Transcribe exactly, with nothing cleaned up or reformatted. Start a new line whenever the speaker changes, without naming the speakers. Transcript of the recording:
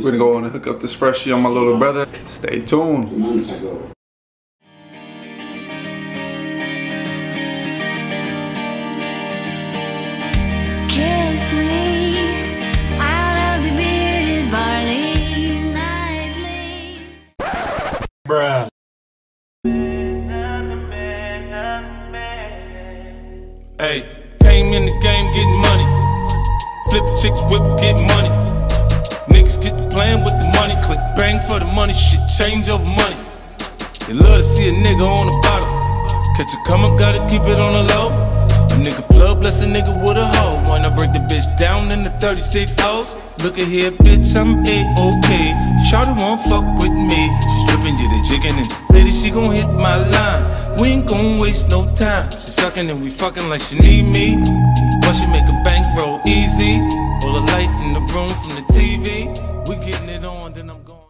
We're gonna go on and hook up this freshie on my little brother. Stay tuned.
Kiss me out of the bearded barley lively.
Bruh.
Hey, came in the game getting money. Flip chicks, whip, get money. Niggas get to playing with the money. Click bang for the money, shit change over money. They love to see a nigga on the bottom. Catch a come up, gotta keep it on the low. A nigga plug, bless a nigga with a hoe. Wanna break the bitch down in the thirty-six hoes. Look at here, bitch, I'm A-OK. Shawty won't fuck with me. She stripping, you the jigging, and lady, she gon' hit my line. We ain't gon' waste no time. She sucking and we fucking like she need me. But she make a bankroll easy. All the light in the room from the T V. We getting it on, then I'm going.